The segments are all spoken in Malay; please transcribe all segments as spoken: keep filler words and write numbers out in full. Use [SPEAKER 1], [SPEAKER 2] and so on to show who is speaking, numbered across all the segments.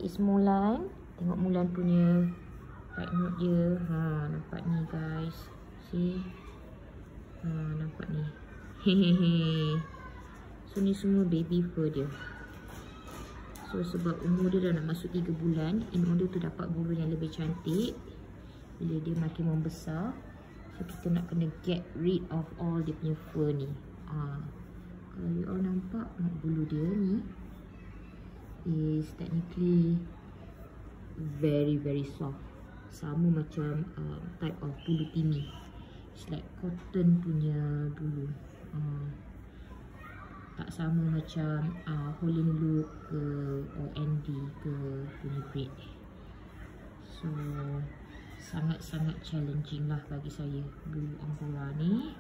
[SPEAKER 1] is Mulan. Tengok Mulan punya right note dia. Ha, nampak ni guys. See? Ha, nampak ni. Hehehe. So ni semua baby fur dia. So sebab umur dia dah nak masuk tiga bulan, in order to dapat bulu yang lebih cantik, bila dia makin membesar, so kita nak kena get rid of all dia punya fur ni. Ha, kalau you all nampak bulu dia ni is technically very very soft. Sama macam uh, type of bulu tini. It's like cotton punya bulu. Uh, tak sama macam uh, Holland Look ke or N D ke punya breed. So sangat-sangat challenging lah bagi saya bulu Angora ni.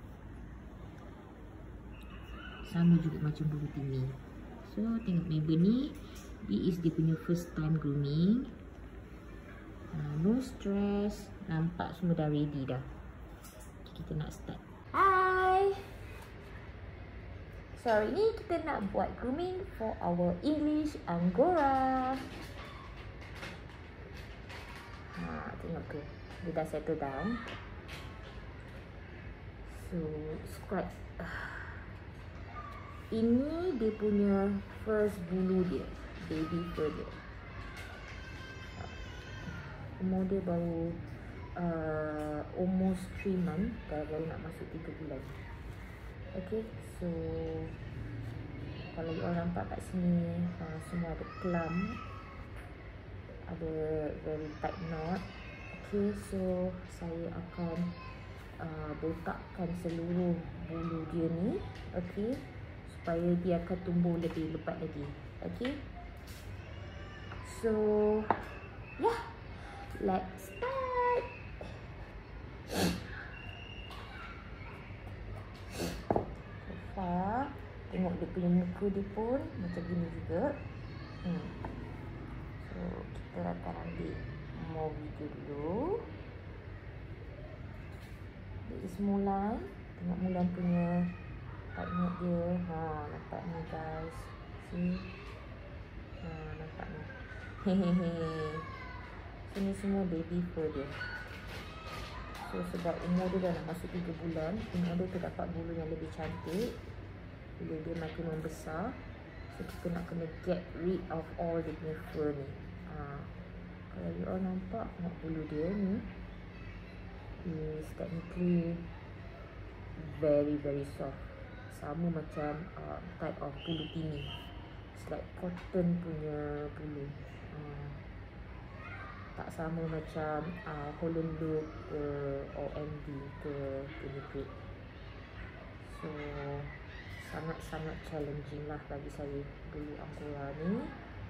[SPEAKER 1] Sama juga macam bulu tini. So tengok member ni, this is dia punya first time grooming. uh, No stress. Nampak semua dah ready dah. Okay, kita nak start. Hi. So hari ni kita nak buat grooming for our English Angora. Ha, tengok tu, dia dah settle down. So scratch. Ini dia punya first bulu dia, baby fur dia. Umur dia baru uh, almost three months, baru nak masuk tiga bulan. Okay, so kalau you all nampak kat sini, uh, semua ada plump, ada very tight knot. Okay, so saya akan uh, botakkan seluruh bulu dia ni, okay, supaya dia akan tumbuh lebih lebat lagi. Okay, so yeah, let's start. So tengok dia punya muka dia pun macam gini juga. hmm. So kita akan ambil more video dulu. Dia is Mulan. Tengok Mulan punya tight knot dia. Ha, nampak ni guys. See? Ha, nampak ni. Hehehe. So ni semua baby fur dia. So sebab umur dia dah nak masuk tiga bulan, in order to dapat bulu yang lebih cantik, bila dia makin membesar, so kita nak kena get rid of all dia punya fur ni. Ha, kalau you all nampak nak bulu dia ni is technically very very soft. Sama macam uh, type of bulu tini. It's like cotton punya bulu. Uh, tak sama macam uh, Holland Look ke or N D ke punya breed. So sangat-sangat challenging lah bagi saya bulu Angora ni.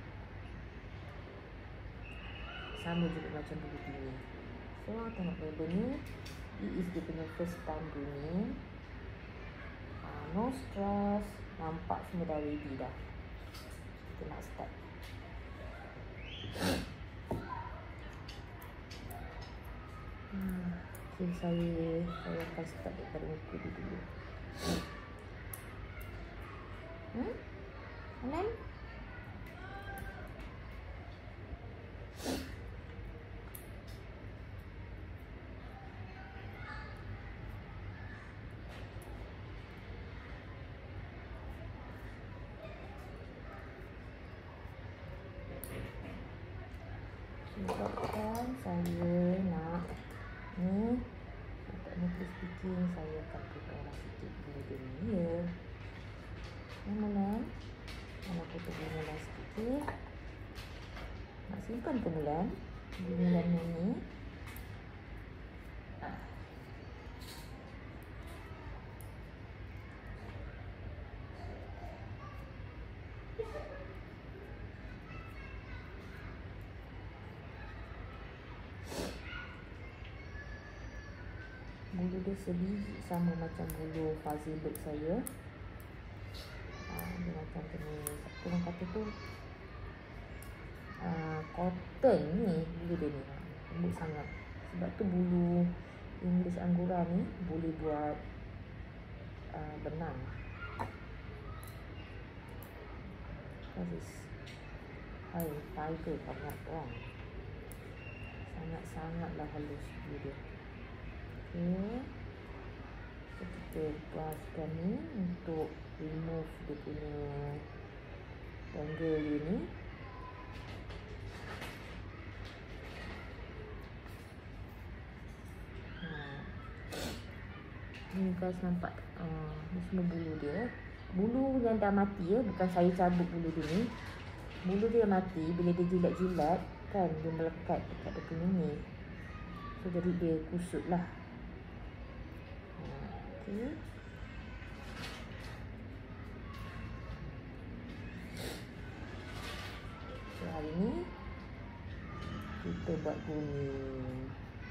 [SPEAKER 1] Sama juga macam bulu tini. So tengok member ni, this is dia punya first time grooming. uh, No stress. Nampak semua dah ready dah. Kita nak start. Hmm, okay, saya saya akan start daripada muka dia dulu. Hmm? Alan? Sebabkan saya nak ni, untuk native speaking, saya akan potonglah sikit bulu dia ni ya. Yang mana? Nak potong bulu Mulan sikit. Nak simpan ke Mulan? Bulu Mulan ni. Bulu dia sebiji sama macam bulu fuzzy bird saya. Ha, dia macam jenis, orang kata tu uh, cotton ni bulu dia ni. Lembut sangat. Sebab tu bulu English Angora ni boleh buat uh, benang. What is Hai, tiger banyak orang. Sangat-sangatlah halus bulu dia. Okay. So, kita brushkan ni untuk remove dia punya tangle dia ni. Ni guys, nampak uh, ni semua bulu dia. Bulu yang dah mati ya, bukan saya cabut bulu dia ni. Bulu dia mati, bila dia jilat-jilat kan, dia melekat dekat dia punya ni. So jadi dia kusut lah. Okay. So hari ni kita buat grooming.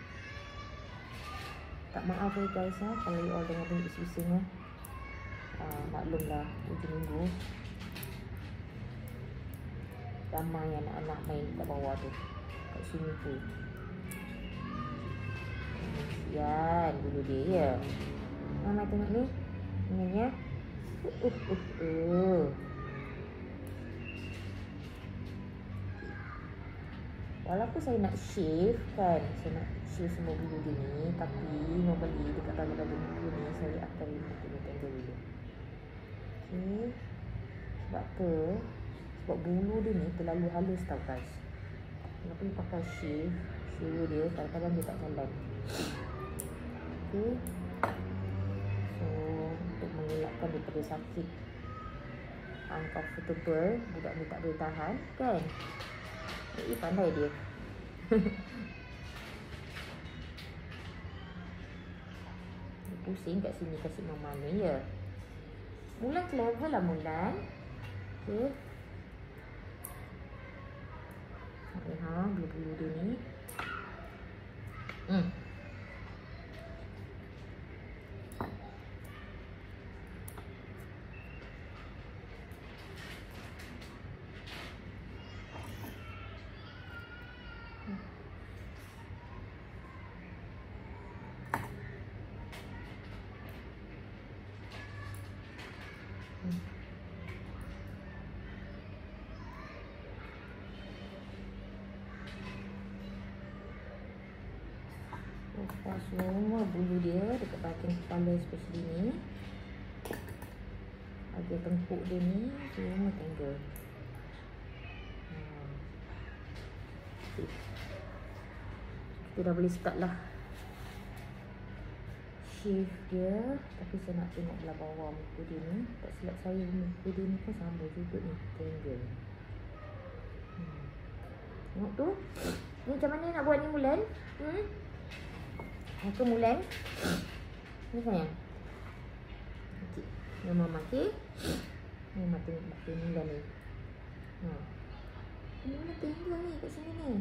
[SPEAKER 1] Tak maaf ya guys ha, kalau you all dengar bunyi bising ya. Uh, maklumlah hujung minggu ramai anak-anak main kat bawah tu, kat sini tu. Kesian bulu dia ya. Mama tengok ni, ni ya. Uh uh uh. uh. Walaupun saya nak shave kan, saya nak shave semua bulu dia ni, tapi normally dekat bahagian bulu ni saya akan remove punya tangle dulu. Okay. Sebab apa? Sebab bulu dia ni terlalu halus tau guys. Kenapa you pakai shave, shave dia kadang-kadang dia tak jalan. Okay. So untuk mengelakkan daripada sakit, uncomfortable, budak ni tak boleh tahan kan. Eh, pandai dia. Dia pusing kat sini, kasih mama ni ya. Mulan clever lah Mulan. Okay. Okay, ha, bulu-bulu dia ni. Hmm. Lepas semua bulu dia dekat bahagian kepala, especially ni, bahagian tengkuk dia ni, semua tangle. hmm. Okay. Kita dah boleh start lah shave dia. Tapi saya nak tengok belah bawah muka dia ni. Tak silap saya, muka dia ni pun sama juga ni, tangle. hmm. Tengok tu. Ni macam mana nak buat ni Mulan? Hmm? Aku Mulan. Ni sayang. Okey. Ni mama okey. Ni mama tengok muka Mulan ni. Ha. Ni mana tangle ni kat sini ni?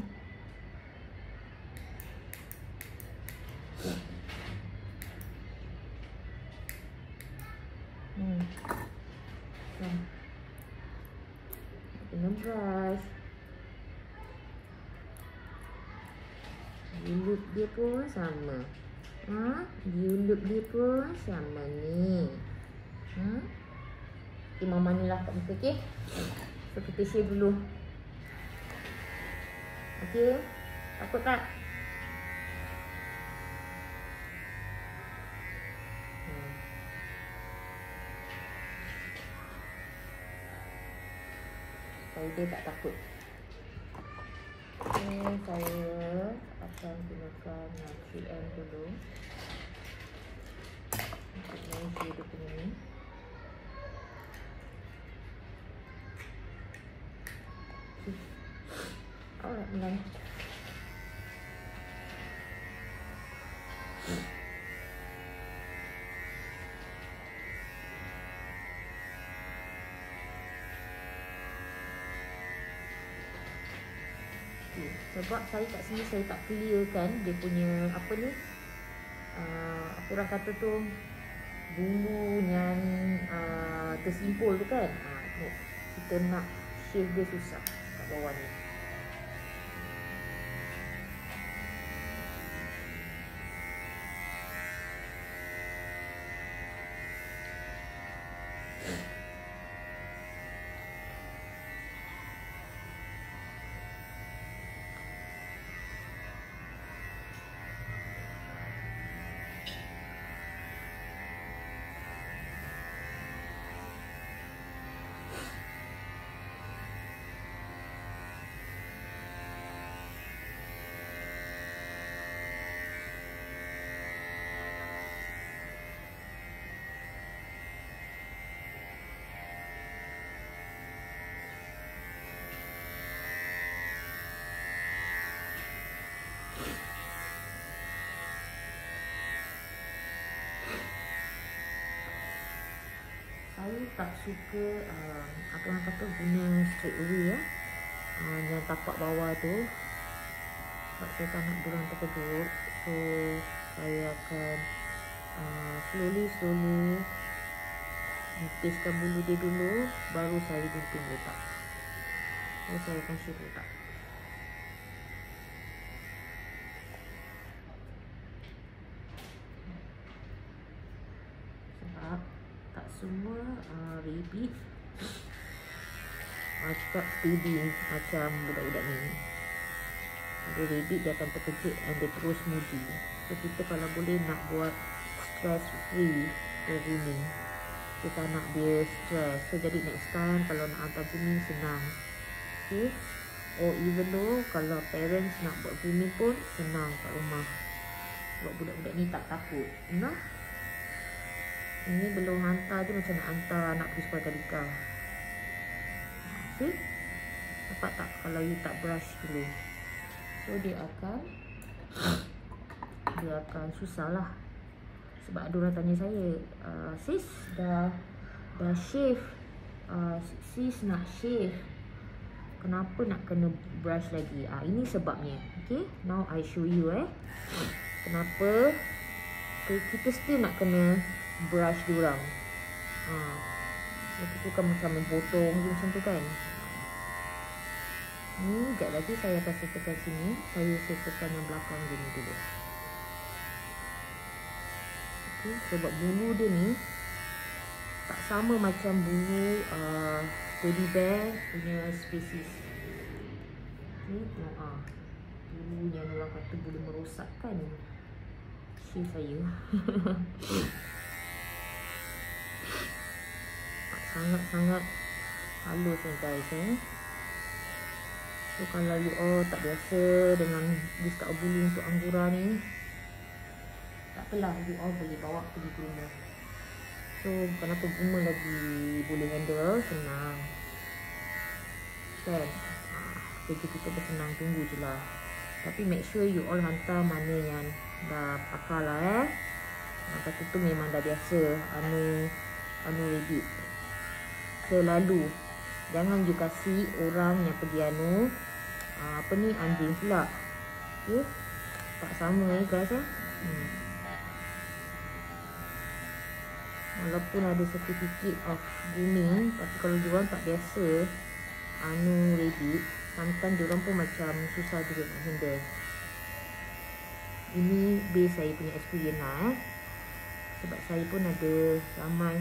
[SPEAKER 1] Hmm. Hmm. Kena brush. Look dia pun sama. Ha? Look dia pun sama ni. Hmm? Okay, mama ni lah kat muka, okey? So, kita shave dulu. Okey? Takut tak? Hmm. Saya dia tak takut. Okay, saya akan gunakan three M dulu untuk measure dia punya ni. Okay. Alright, mulai. Sebab saya kat sini saya tak clear kan dia punya apa ni, uh, apa orang kata tu, bulu yang uh, tersimpul tu kan. uh, Kita nak shave dia susah kat bawah ni. saya tak suka uh, apa orang kata guna straight away ya. Uh, yang tapak bawah tu. Sebab saya tak nak diorang terkejut. So saya akan uh, slowly slowly nipiskan bulu dia dulu, baru saya gunting letak. So saya akan shoot letak. Sebab tak semua uh, rabbit macam steady macam budak-budak ni. Ada rabbit dia akan terkejut dan dia terus moody. So kita kalau boleh nak buat stress free grooming, kita nak dia stress. So jadi next time kalau nak hantar grooming senang. Okay. Or even though kalau parents nak buat grooming pun senang kat rumah. Sebab budak-budak ni tak takut. Nah, ini belum hantar je macam nak hantar anak pergi sekolah tadika. Okay. Dapat tak kalau you tak brush dulu? So dia akan Dia akan susah lah. Sebab ada orang tanya saya, uh, sis dah Dah shave, uh, sis nak shave, kenapa nak kena brush lagi? Ah, ini sebabnya. Okay, now I show you eh kenapa kita still nak kena brush diorang. Ah, itu kan macam memotong je macam tu kan. Ni sekejap lagi saya akan settlekan sini. Saya settlekan yang belakang je ni dulu. Okay, sebab bulu dia ni tak sama macam bulu uh, teddy bear punya spesies. Ni tengok ah, bulu yang orang kata boleh merosakkan shave saya. Sangat-sangat halus ni guys eh. So kalau you all tak biasa dengan this type of bulu untuk Angora ni, tak apalah, you all boleh bawa pergi groomer. So kenapa groomer lagi boleh handle, senang kan. ah, Kerja kita bersenang, tunggu je lah. Tapi make sure you all hantar mana yang dah pakar lah eh. Kata tu memang dah biasa anu anu rabbit. Selalu jangan you kasih orang yang pergi anu uh, apa ni anjing pula. Okay, tak sama eh guys eh. hmm. Walaupun ada certificate of grooming, tapi kalau diorang tak biasa anu rabbit, sometimes diorang pun macam susah juga nak handle. Ini base saya punya experience lah eh. Sebab saya pun ada ramai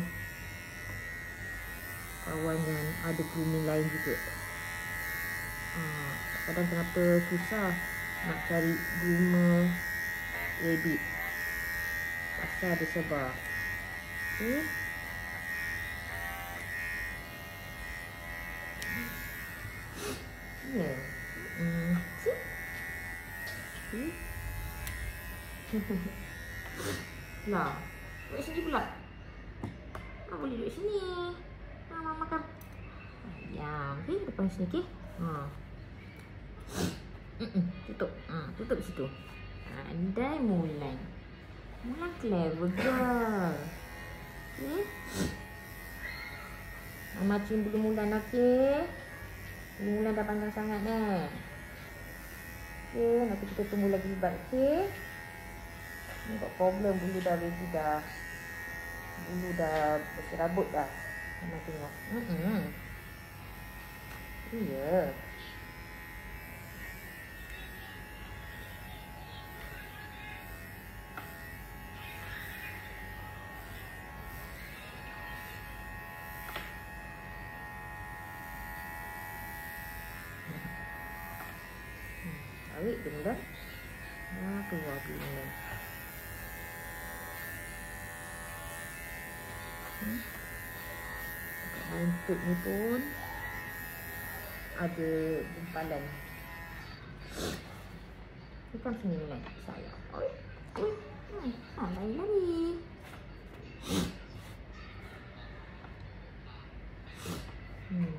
[SPEAKER 1] kawan yang ada grooming lain juga. ha, Kadang kenapa susah nak cari groomer rabbit, pasal ada sebab. Okay. Ya yeah. hmm. See? See? Lah, duduk sini pula. Ah, boleh duduk sini. Ah, mama makan. Ya, okey, depan sini okey. Ha. Mm-mm, tutup. Ha, tutup situ. Andai Mulan. Mulan clever girl. Okey. Mama cium bulu Mulan okey. Bulu Mulan dah panjang sangat dah. Okey, nanti kita tunggu lagi libat okey. Ni buat problem, bulu dah ready dah. Bulu dah berserabut dah. Mama tengok. Hmm. Iya. Tarik dia dah. Nah, keluar bulu ni. Hmm. Dekat buntut ni pun ada gumpalan. Bukan sini ni saya. Oi. Oi. Hmm, ha, lari-lari. Hmm.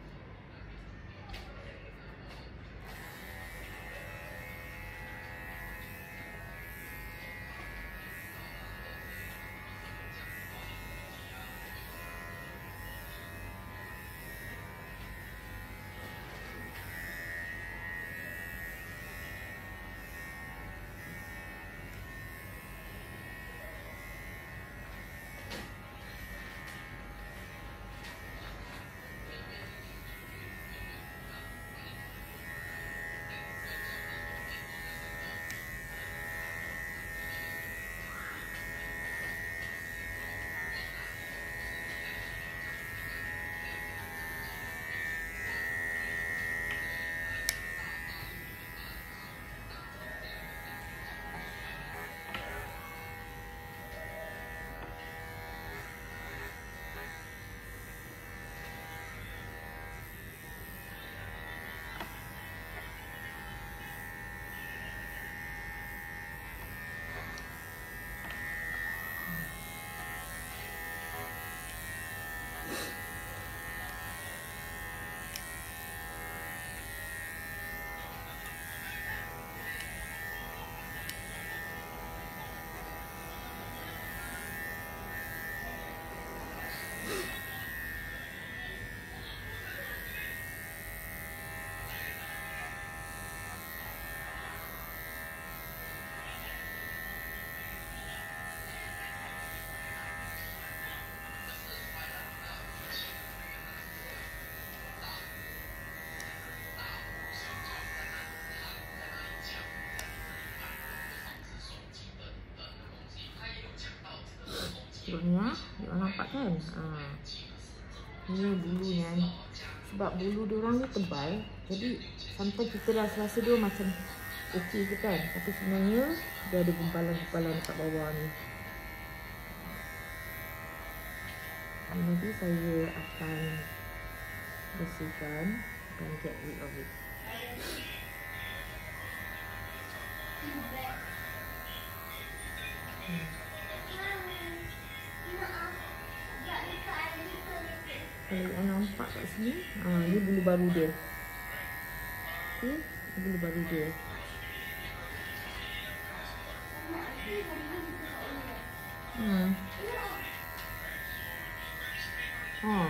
[SPEAKER 1] Tengok ni ya. You nampak kan? Ha. Ni bulunya ni. Sebab bulu diorang ni tebal. Jadi sampai kita rasa-rasa dia macam okey je kan. Tapi sebenarnya dia ada gumpalan-gumpalan dekat bawah ni. Nanti saya akan bersihkan dan get rid of it. Hmm. Kalau anda nampak kat sini, ha, ni bulu baru dia. Okay, bulu baru dia. Hmm. Ha.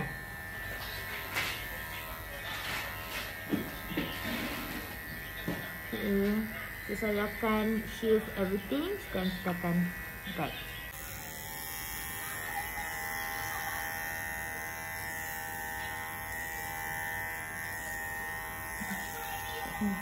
[SPEAKER 1] Okay. So, saya akan shave everything dan kita akan guide. Hmm.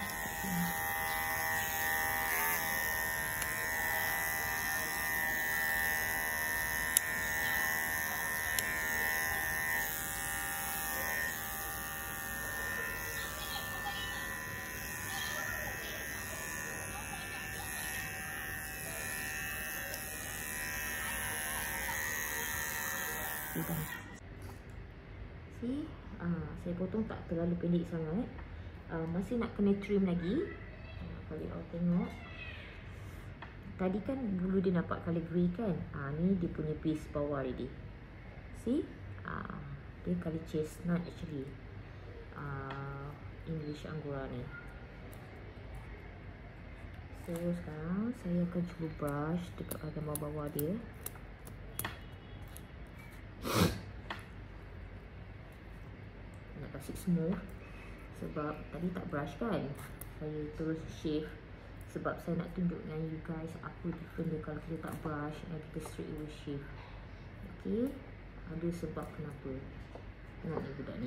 [SPEAKER 1] See, ah, saya potong tak terlalu pendek sangat. Uh, masih nak kena trim lagi. uh, Kalau awak tengok, tadi kan bulu dia nampak colour grey kan. uh, Ni dia punya base bawah ready. See, uh, dia colour chestnut actually. uh, English Angora ni. So sekarang saya akan cuba brush dekat bahagian bawah-bawah dia. Nak kasih smooth. Sebab tadi tak brush kan. Saya terus shave. Sebab saya nak tunjuk dengan you guys apa different dia kalau kita tak brush dan kita straight away shave. Okay. Ada sebab kenapa. Tengok ni budak ni.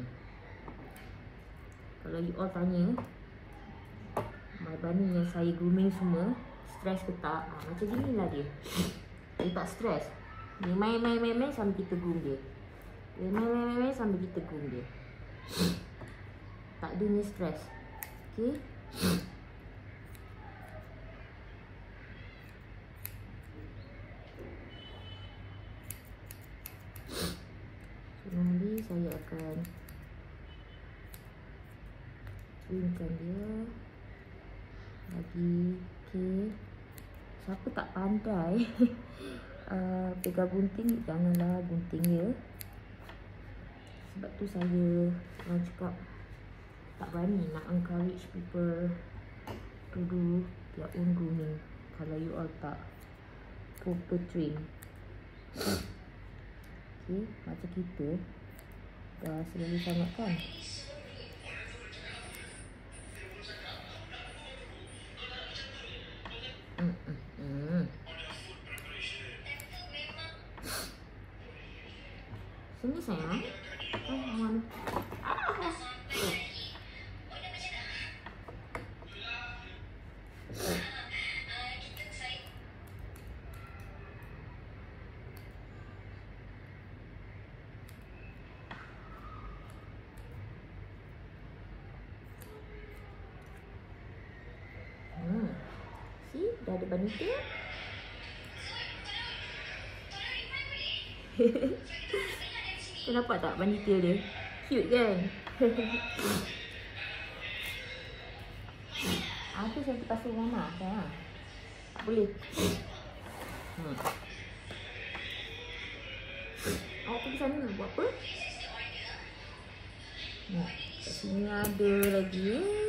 [SPEAKER 1] Kalau you all tanya my bunny yang saya grooming semua stress ke tak, ha, macam gini lah dia. Dia tak stress. Dia main-main-main sambil kita groom dia. Dia main-main-main sambil kita groom dia. Tak adanya stres. Okay. So nanti saya akan trimkan dia lagi. Okay. Siapa tak pandai uh, pegang gunting, janganlah gunting dia. Sebab tu saya orang cakap tak berani nak encourage people to do their own grooming kalau you all tak proper train. Okay, macam kita dah selalu sangat kan. Hmm, hmm, hmm. Sini sayang. Oh, mana? Ah. Hmm. See, dah ada bunny tail. Kau nampak tak bunny tail dia? Cute kan? Aku saya terpaksa mama sayang. Tak boleh. Hmm. Awak pergi sana buat apa? Hmm. Kat sini ada lagi.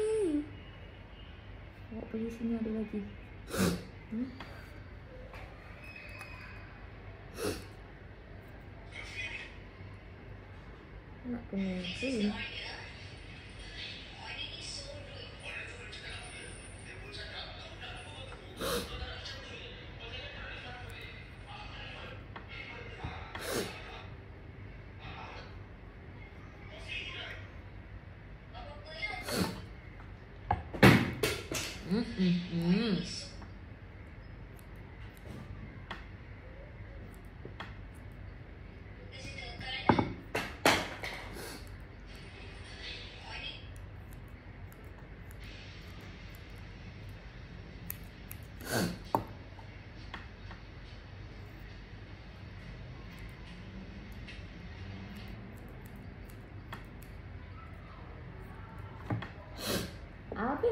[SPEAKER 1] Awak pergi sini ada lagi. Hmm. Nak kena clean. Hmm, hmm, hmm.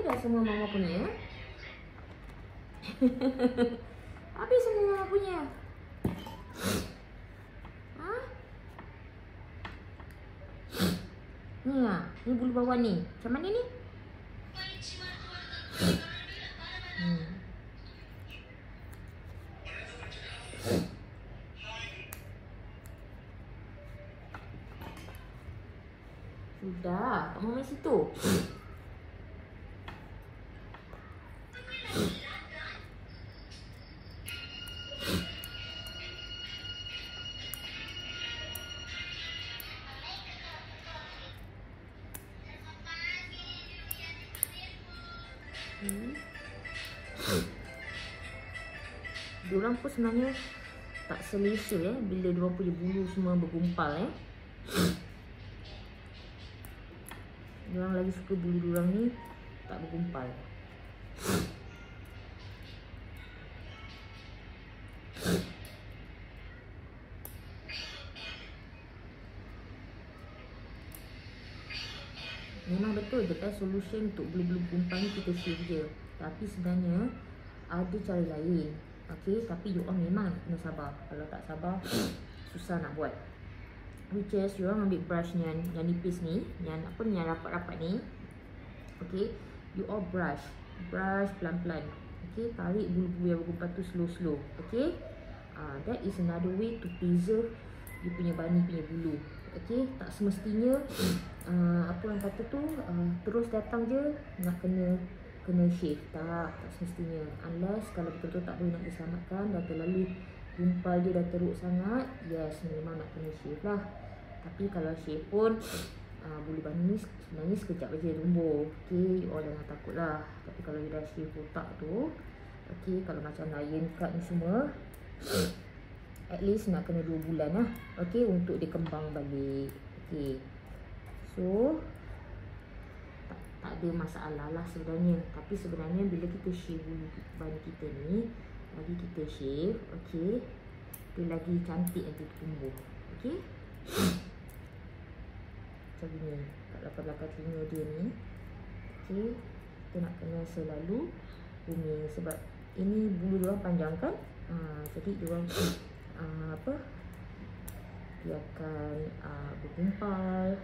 [SPEAKER 1] dah semua mama punya? Habis semua mama punya? Ha? Ni lah, ni bulu bawah ni. Macam mana ni? Hmm. Sudah, tak mau main situ. Hmm. Diorang pun sebenarnya tak selesa eh bila diorang punya bulu semua bergumpal eh. Diorang lagi suka bulu diorang ni tak bergumpal. Memang betul the best solution untuk bulu-bulu gumpal ni kita shave je. Tapi sebenarnya ada cara lain. Okey, tapi you all memang kena sabar. Kalau tak sabar susah nak buat. Which is you all ambil brush ni yang, yang nipis ni, yang apa ni, yang rapat-rapat ni. Okey, you all brush. Brush pelan-pelan. Okey, tarik bulu-bulu yang bergumpal tu slow-slow. Okey. Uh, that is another way to preserve you punya bunny punya bulu. Okey, tak semestinya uh, apa orang kata tu uh, terus datang je nak kena kena shave. Tak, tak semestinya. Unless kalau betul-betul tak boleh nak diselamatkan, dah terlalu gumpal dia dah teruk sangat, yes, memang nak kena shave lah. Tapi kalau shave pun uh, bulu bunny ni sebenarnya sekejap aja tumbuh. Okey, you all jangan takut lah. Tapi kalau you dah shave otak tu, okey, kalau macam lion cut ni semua, at least nak kena dua bulan lah. Okey, untuk dia kembang balik. Okey. So tak, tak ada masalah lah sebenarnya. Tapi sebenarnya bila kita shave bulu bunny kita ni, lagi kita shave, okey, dia lagi cantik nanti tumbuh. Okey. Macam ni kat belakang-belakang telinga dia ni. Okey, kita nak kena selalu grooming sebab ini bulu dia panjang kan. Ha, jadi dia orang Uh, apa dia akan uh, bergumpal.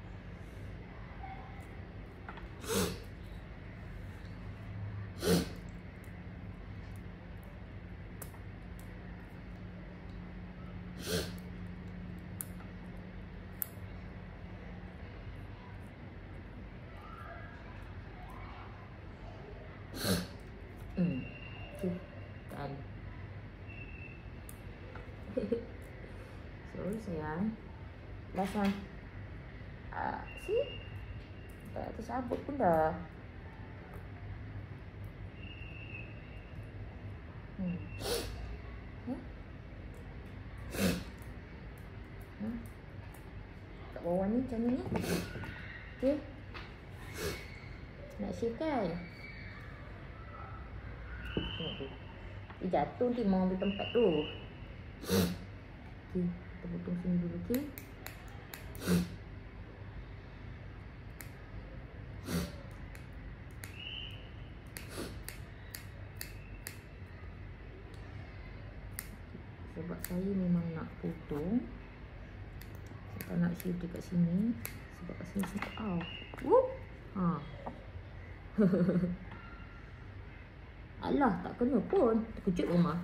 [SPEAKER 1] Hmm, okay, kan. Sorry sayang. Last one. Ah, see? Dah tersabut pun dah. Hmm. Hmm? Hmm? Kat bawah ni macam ni. Okay. Nak shave kan? Tengok tu. Dia jatuh nanti mau ambil tempat tu. Okey, kita potong sini dulu, okey. Sebab saya memang nak potong. Saya tak nak shave dekat sini. Sebab kat sini sikit. Oh. Whoop. Ha. Alah, tak kena pun. Terkejut rumah.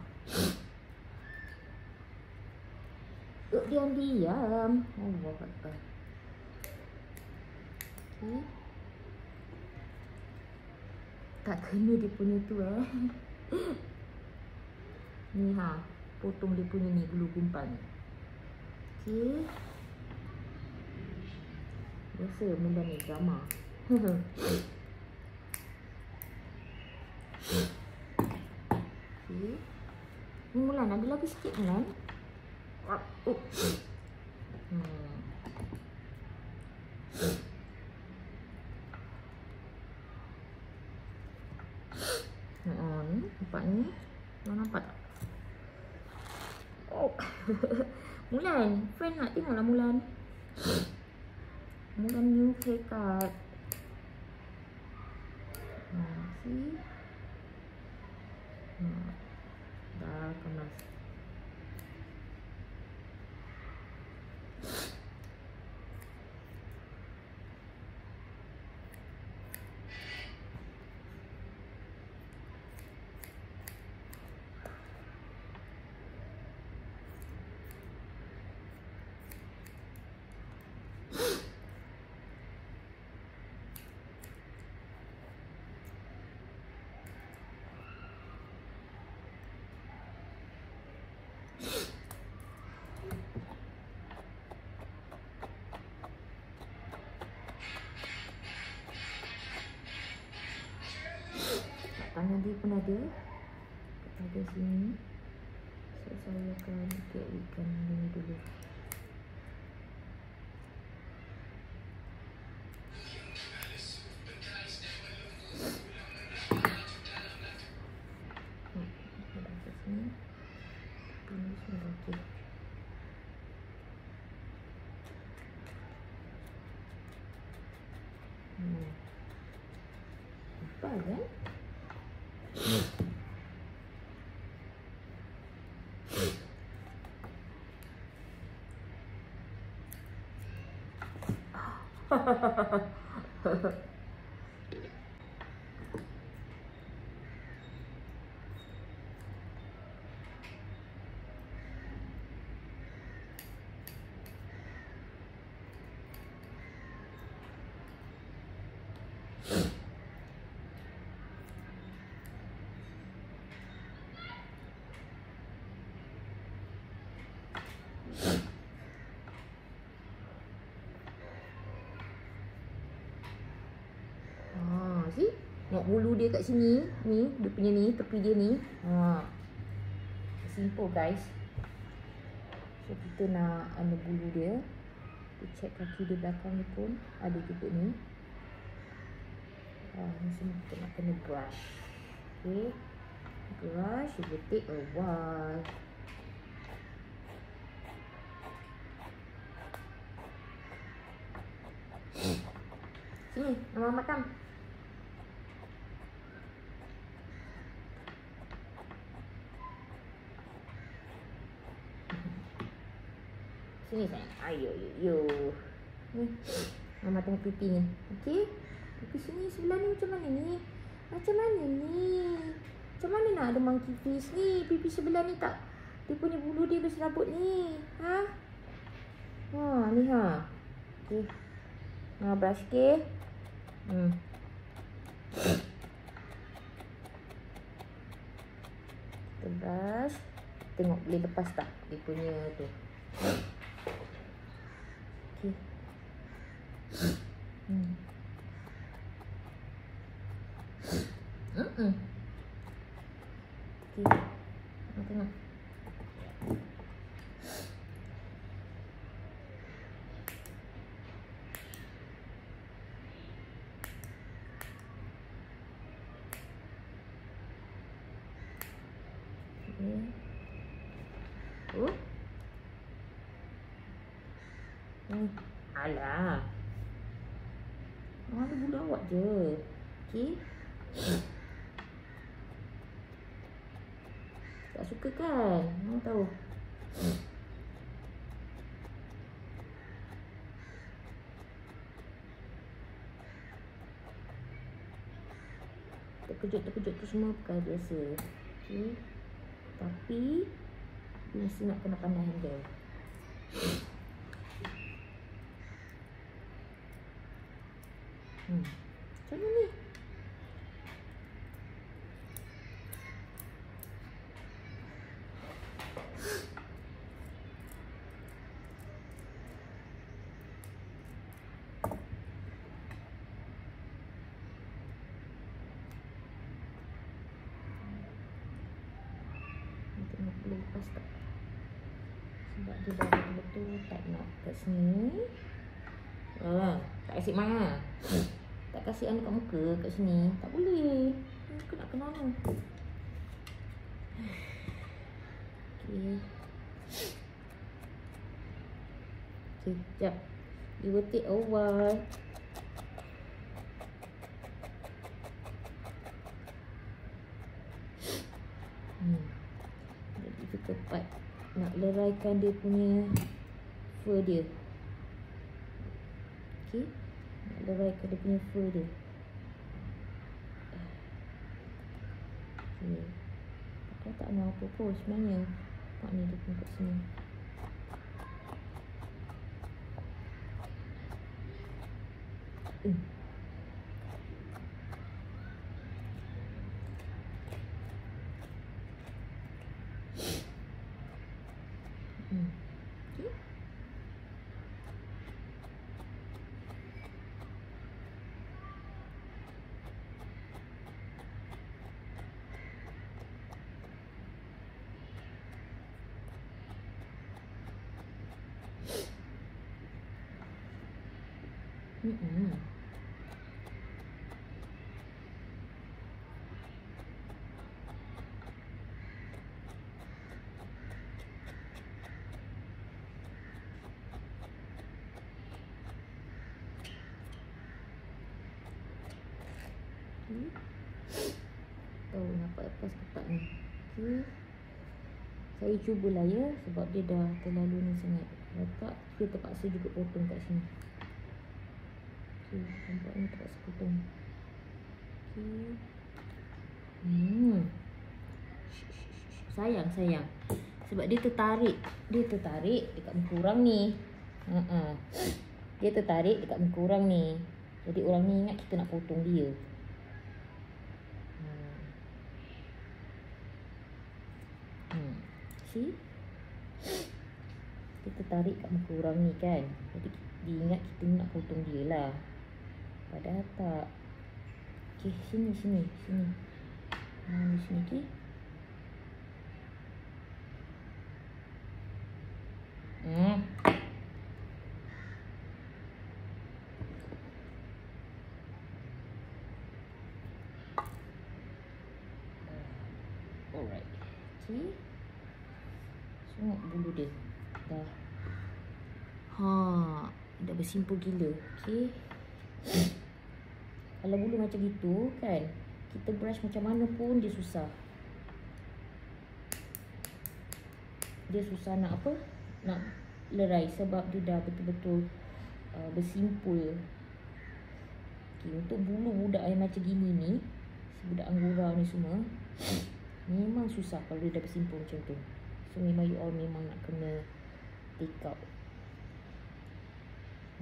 [SPEAKER 1] Duk diam-diam. Allah Akbar. Okay. Tak kena dia punya tu eh. Ni ha. Potong dia punya ni bulu gumpal ni. Okay. Biasa benda ni drama. Okay. Ni Mulan, ada lagi sikit Mulan. Oh. Hmm. Oh, ni nampak ni. Kau nampak tak? Oh. Mulan, friend nak tengoklah Mulan. Mulan new haircut. See? Ha. Dah panas. Tangan dia pun ada pada sini. So saya akan ikan ni dulu. Apa kan? See? Tengok bulu dia kat sini. Ni, dia punya ni, tepi dia ni. Ha. Simple guys. So kita nak ambil bulu dia. Kita check kaki dia belakang ni pun ada juga ni. Ha, ni semua kita nak kena brush. Okay. Brush, it will take a while. Sini, nama makan. Sini sayang. Ayo, yo, yo. Ni. Mama tengok pipi ni. Okey. Pipi sini sebelah ni macam mana ni? Macam mana ni? Macam mana nak ada monkey face ni? Pipi sebelah ni tak. Dia punya bulu dia berserabut ni. Ha? Ha, ni ha. Okey. Nah, brush ke? Hmm. Kita brush. Tengok boleh lepas tak dia punya tu. Okay. Hmm. Mm-mm. Okay. Tengok, tengok. Okay. Oh. Ni. Alah. Oh, ada bulu awak je. Okey. Tak suka kan? Mau tahu. Terkejut-terkejut tu semua perkara biasa. Okey. Tapi dia mesti nak kena pandai handle. Hmm. Macam mana ni? Tengok boleh lepas tak? Sebab dia dah betul-betul tak nak kat sini. Ah, tak asyik mana? Tak kasih anak kat muka kat sini. Tak boleh. Muka nak kena mana? Okey. Okey, jap. You will take a while. dapat nak leraikan dia punya fur dia. Okey, nak leraikan dia punya fur dia. Okey, pakai tak mau apa pun sebenarnya. Pak ni dia pun kat sini. Hmm. Hmm. Okay. Hmm. Tahu nampak lepas ketak ni. Okay. Saya cubalah ya, sebab dia dah terlalu ni sangat. Nampak dia terpaksa juga potong kat sini. Okay, nampak ni terpaksa potong. Okay. Hmm. Sayang, sayang. Sebab dia tertarik. Dia tertarik dekat muka orang ni. Uh-uh. Dia tertarik dekat muka orang ni. Jadi orang ni ingat kita nak potong dia. Hmm. See? Dia tertarik kat muka orang ni kan. Jadi dia ingat kita nak potong dia lah. Padahal tak. Okay, sini, sini, sini. Ha, di sini, okay. Hmm. Alright. Okay. Tengok bulu dia. Dah. Ha, dah bersimpul gila. Okay. Kalau bulu macam gitu kan, kita brush macam mana pun dia susah. Dia susah nak apa? Nak lerai sebab dia dah betul-betul uh, bersimpul. Okay, untuk bulu budak yang macam gini ni, budak Angora ni semua, memang susah kalau dia dah bersimpul macam tu. So memang you all memang nak kena take out. Ha.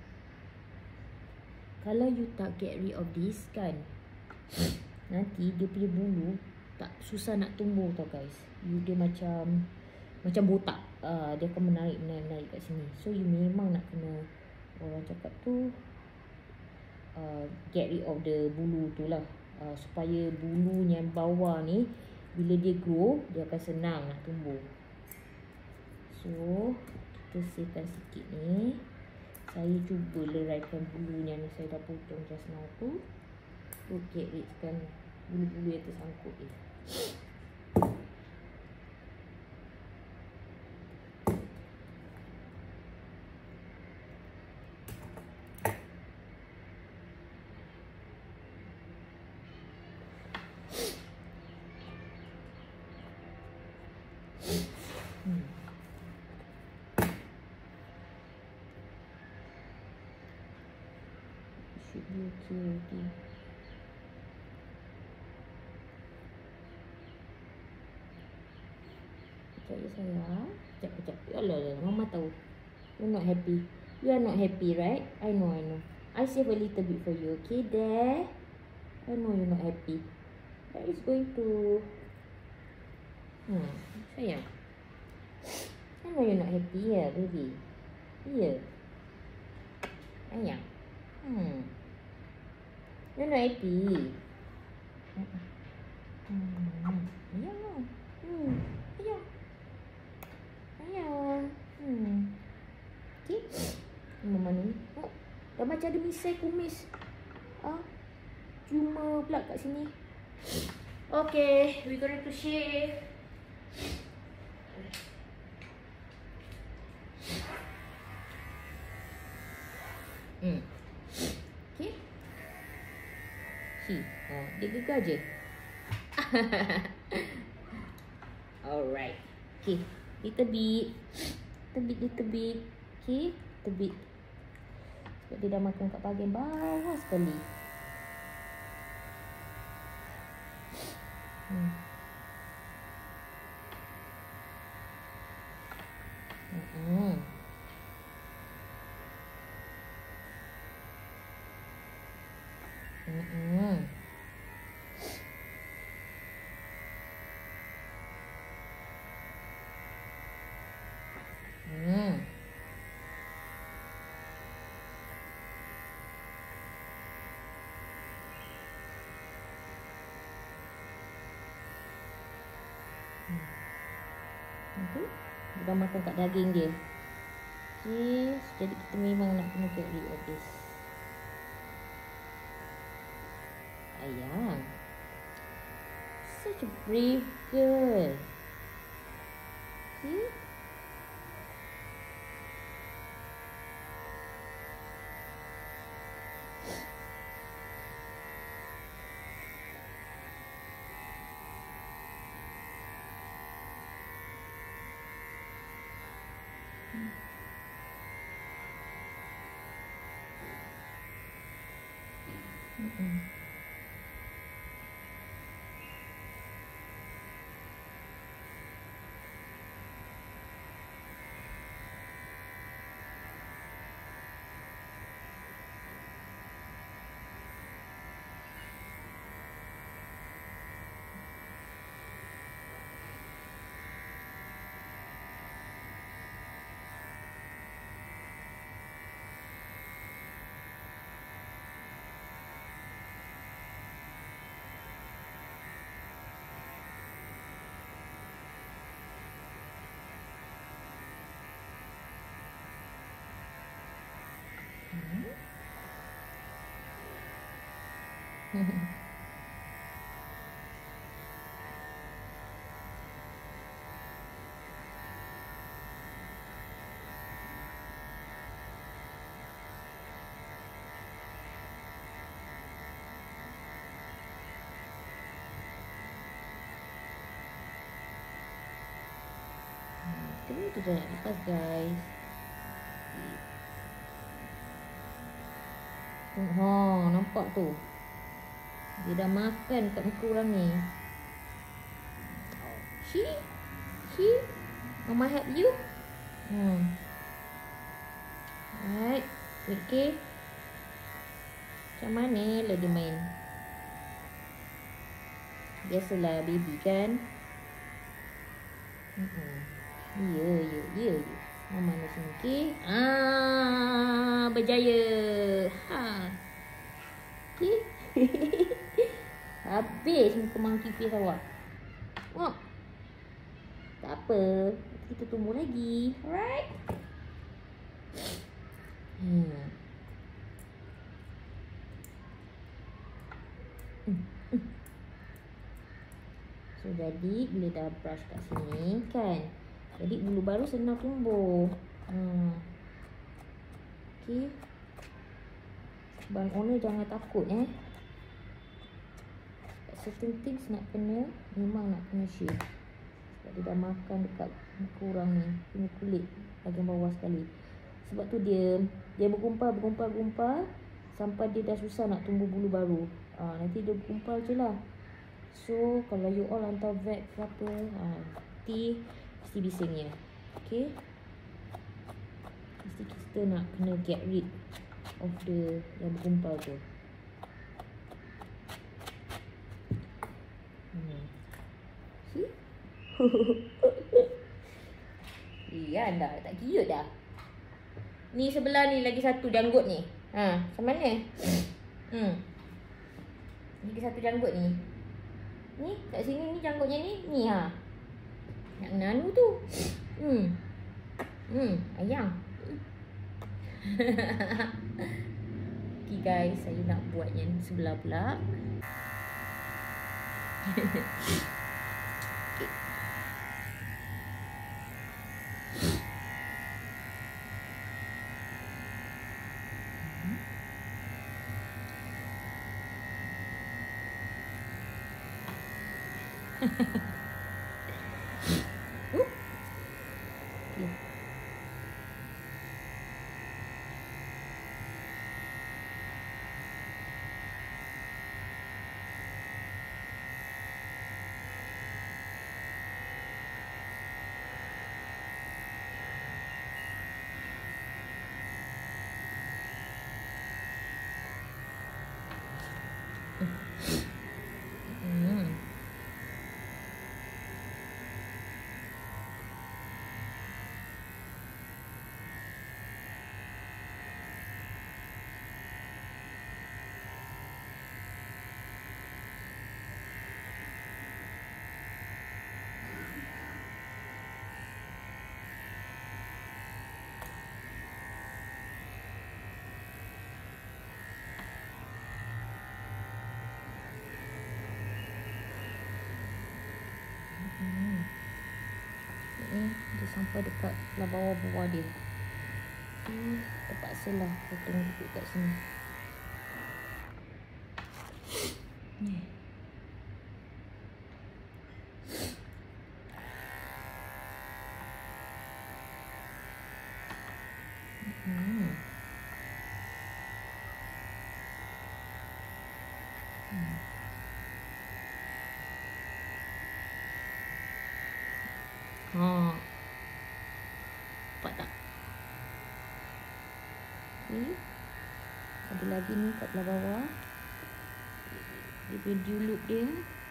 [SPEAKER 1] Kalau you tak get rid of this kan, nanti dia punya bulu tak susah nak tumbuh tau guys. You dia macam macam botak. Uh, dia akan menarik, menarik, menarik kat sini. So you memang nak kena, orang cakap tu, uh, get rid of the bulu tu lah. Uh, supaya bulu yang bawah ni, bila dia grow, dia akan senang nak tumbuh. So, kita sihkan sikit ni. Saya cuba leraikan bulu yang saya dah potong just now tu. To get rid kan bulu-bulu yang tersangkut ni. Hmm. Should be okay already. Sekejap ya sayang. Sekejap, sekejap. Alah, alah, mama tahu. You're not happy. You are not happy, right? I know, I know. I save a little bit for you, okay? There. I know you're not happy. That is going to... Hmm, sayang. I know you're not happy, yeah, baby. Yeah. Sayang. Hmm. You're not happy. Hmm. Sayang. Hmm. Sayang. Sayang. Hmm. Okay. Mama ni. Oh, dah macam ada misai kumis. Ah. Cuma pula kat sini. Okay, we going to shave. Hmm. Okay. Si. Oh, dia gegar je. Alright. Okay, little bit. Little bit, little bit. Okay, little bit. Sebab dia dah makan kat bahagian bawah sekali. Hmm. Hmm. Hmm. Hmm. Itu dia dah makan kat daging dia. Okay, jadi kita memang nak kena get rid of this. Ayang, such a brave girl. Okay. Mm-mm. Itu dia nak lepas guys. Ha, nampak tu. Dia dah makan kat muka orang ni. See? See? Mama help you? Hmm. Alright. Okay. Macam mana lah dia main? Biasalah baby kan? Hmm. Ya, ya, ya, ya. Mama nak sini, okay? Ah, berjaya. Ha. Okay. Habis muka monkey face awak. Wah. Tak apa. Kita tunggu lagi. Alright? Hmm. So, jadi bila dah brush kat sini, kan? Jadi bulu baru senang tumbuh. Hmm. Okay. Bang owner jangan takut eh. Certain things nak kena, memang nak kena shave. Sebab dia dah makan dekat muka orang ni, punya kulit bahagian bawah sekali. Sebab tu dia dia bergumpal, bergumpal, bergumpal sampai dia dah susah nak tumbuh bulu baru. Ha, nanti dia bergumpal je lah. So kalau you all hantar vet ke apa, ha, nanti mesti bisingnya. Okay. Mesti kita nak kena get rid of the yang bergumpal tu. Hmm. See? Iya dah, tak cute dah. Ni sebelah ni lagi satu janggut ni. Ha, macam mana? Hmm. Lagi satu janggut ni. Ni kat sini ni janggutnya ni. Ni ha. Nak nanu tu. Hmm. Hmm, ayang. Okay guys, saya nak buat yang sebelah pula. Okay. uh, Dia sampai dekat lah bawah-bawah dia. Okay, terpaksalah potong duduk kat sini. Ni. Hmm. Hmm. Ha. Nampak tak? Okay. Ada lagi ni kat belah bawah. Dia punya dew loop dia.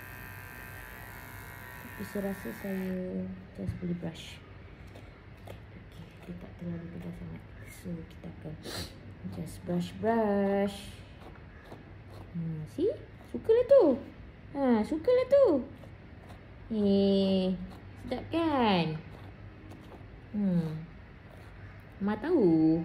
[SPEAKER 1] Tapi saya rasa saya just boleh brush. Okay, dia tak terlalu pedas sangat. So kita akan just brush brush. Hmm, see? Sukalah tu. Ha, sukalah tu. Eh, sedap kan? Hmm. Mak tahu.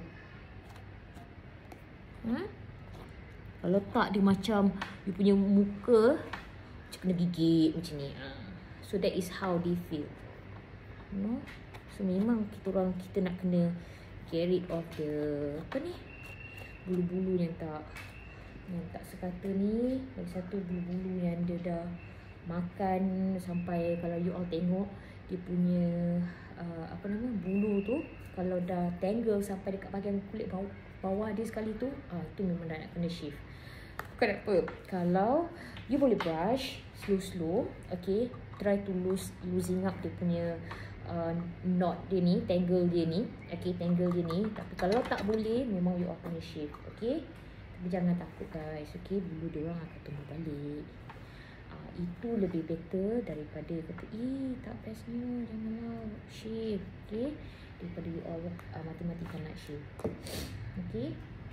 [SPEAKER 1] Ha? Kalau tak dia macam dia punya muka macam kena gigit macam ni. Ha. So that is how they feel. You know? So memang kita orang kita nak kena get rid of the apa ni? Bulu-bulu yang tak yang tak sekata ni. Lagi satu bulu-bulu yang dia dah makan sampai kalau you all tengok dia punya uh, apa nama bulu tu kalau dah tangle sampai dekat bahagian kulit bawah, bawah dia sekali tu, ah uh, tu memang dah nak kena shave. Bukan apa. Kalau you boleh brush slow-slow, okay, try to lose losing up dia punya uh, knot dia ni, tangle dia ni, okay, tangle dia ni. Tapi kalau tak boleh, memang you all kena shave, okay. Tapi jangan takut guys, okay, bulu dia orang akan tumbuh balik. Uh, itu lebih better daripada kata, eh tak bestnya, janganlah shave, okay. Daripada you all uh, mati-matikan nak shave, okay.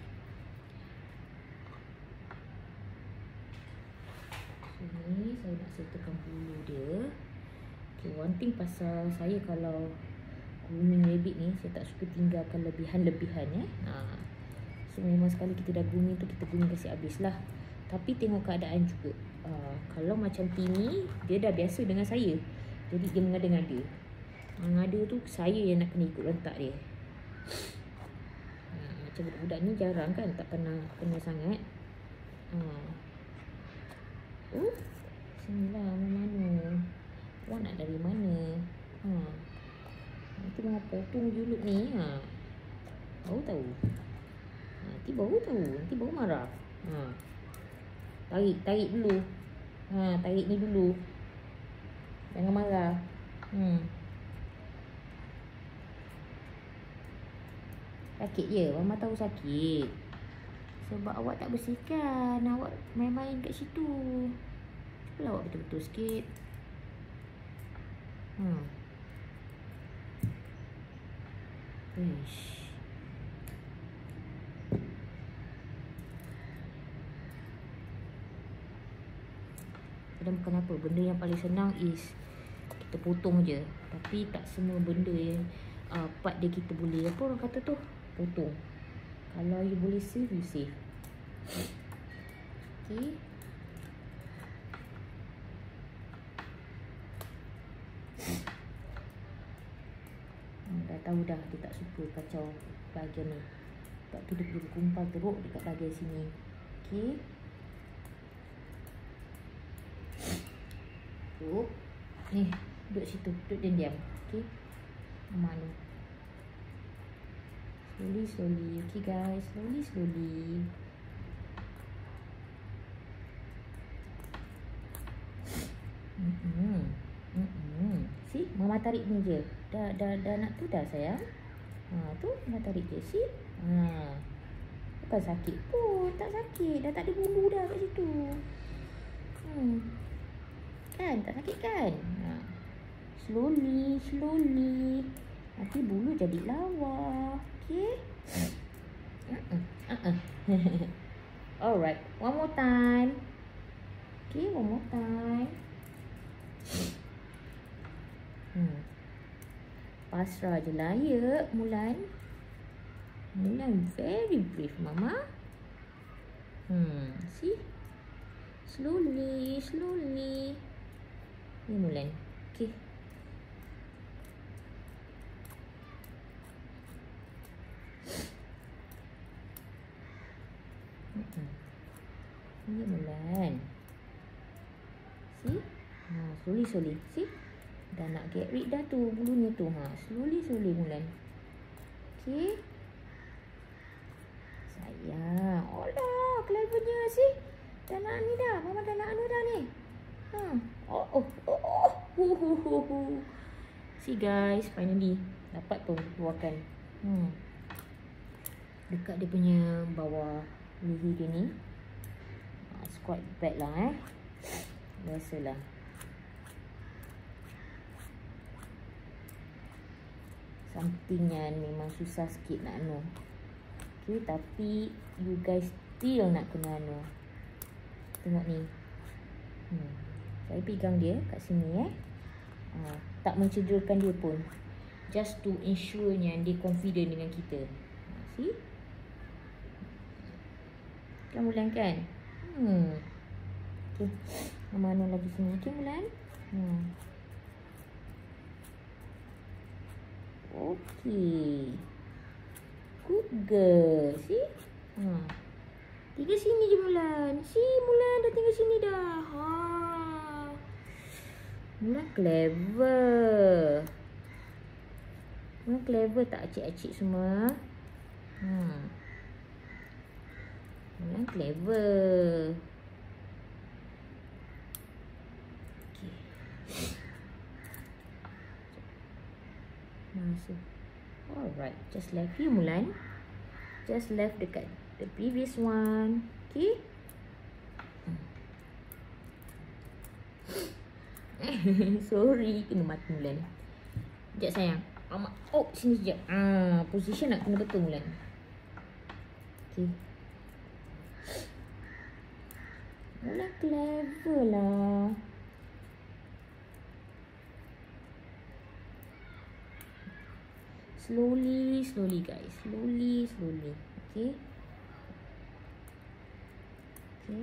[SPEAKER 1] Ni saya nak settlekan bulu dia. Okay, one thing pasal saya kalau grooming rabbit ni, saya tak suka tinggalkan lebihan-lebihan eh. Ha. So memang sekali kita dah grooming tu, kita grooming kasi habis lah. Tapi tengok keadaan juga. Uh, kalau macam Tini, dia dah biasa dengan saya. Jadi dia mengada-ngada. Mengada tu saya yang nak kena ikut rentak dia. Ha, macam budak-budak ni jarang kan, tak pernah kena sangat. Ha. Oh, sinilah mana-mana. Awak nak dari mana? Ha. Nanti mau potong juluk ni. Ha. Baru tahu. Ha, nanti baru tahu. Nanti baru marah. Ha. Tarik, tarik dulu. Ha, tarik ni dulu. Jangan marah. Hmm. Sakit je. Mama tahu sakit. Sebab awak tak bersihkan. Awak main-main kat situ. Cubalah awak betul-betul sikit. Hmm. Ish. Dan bukan apa. Benda yang paling senang is kita potong je. Tapi tak semua benda yang uh, part dia kita boleh. Apa orang kata tu? Potong. Kalau you boleh save, you save. Okay. Hmm, dah tahu dah dia tak suka kacau bahagian ni. Sebab tu dia pergi kumpal teruk dekat bahagian sini. Okay. Duduk. Ni, duduk situ. Duduk diam-diam. Okay. Mana? Slowly, slowly. Okay guys, slowly, slowly. Mm-mm. Mm-mm. See, mama tarik ni je. Dah, dah, dah nak tu dah sayang. Ha, tu mama tarik je. See? Ha. Bukan sakit pun. Tak sakit. Dah tak ada bulu dah kat situ. Hmm. Kan? Tak sakit kan? Ha. Slowly, slowly. Nanti bulu jadi lawa. Okay. Uh-uh. Uh-uh. Alright. One more time. Okay, one more time. Hmm. Pasrah je lah ya, Mulan. Mulan very brave, Mama. Hmm, see? Slowly, slowly. Ni Mulan. Okay. Ni Mulan. See? Ha, slowly slowly. See? Dah nak get rid dah tu bulunya tu. Ha, slowly slowly Mulan. Okay. Sayang. Alah, clevernya sih. Dah nak ni dah. Mama dah nak anu dah ni. Ha. Oh oh oh. oh. Hu hu hu hu. See guys, finally dapat pun keluarkan. Hmm. Dekat dia punya bawah leher dia ni. Ha, it's quite bad lah eh. Biasalah. Something yang memang susah sikit nak anu. Okay, tapi you guys still nak kena anu. Tengok ni. Hmm. Saya pegang dia kat sini eh. Ha, tak mencederakan dia pun. Just to ensure yang dia confident dengan kita. Ha, see? Kan Mulan kan? Hmm. Okay. Mama anu lagi sini. Okay Mulan? Hmm. Okay. Good girl. See? Ha. Tinggal sini je Mulan. Si Mulan dah tinggal sini dah. Ha. Mulan clever. Mulan clever tak acik-acik semua. Hmm. Mulan clever. Okay. Masuk. Alright, just left you Mulan. Just left dekat the previous one. Okay. Sorry, kena mati Mulan. Sekejap sayang. Amak. Oh, sini sekejap. Ah, position nak kena betul Mulan. Okay. Mulan clever lah. Slowly, slowly guys. Slowly, slowly. Okay. Okay.